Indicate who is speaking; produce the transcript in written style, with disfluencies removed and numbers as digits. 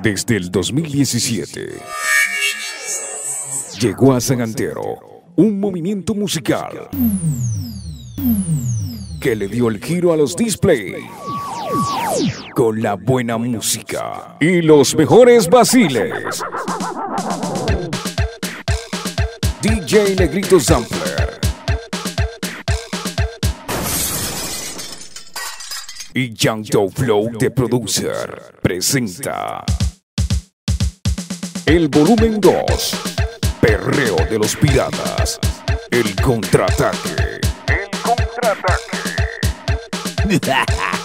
Speaker 1: Desde el 2017 llegó a San Antero un movimiento musical que le dio el giro a los displays con la buena música y los mejores vaciles. DJ Negrito Sampler y Young Doe Flow de Producer presenta el volumen 2, Perreo de los Piratas, el contraataque. El contraataque.